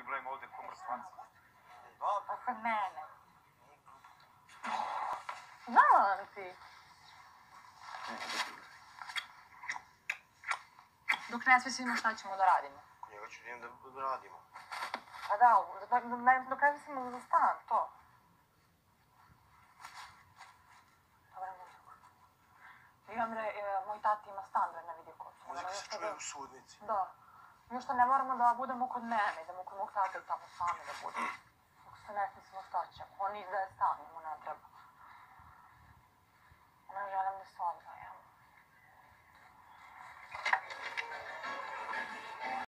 mi brojimo ovdje ko mrtvanci. Pa kod mene. Znala li ti? Dok ne smislimo šta ćemo da radimo. Ako njega ću nijem da radimo. Pa da, dok ne smislimo za stan, to. Dobar muziku. Imam moj tati ima stan da ne vidi ko. Muzika se čuje u sudnici. Da. Još što ne moramo da budemo kod mene, idemo kod mog tata i tamo sami da budemo.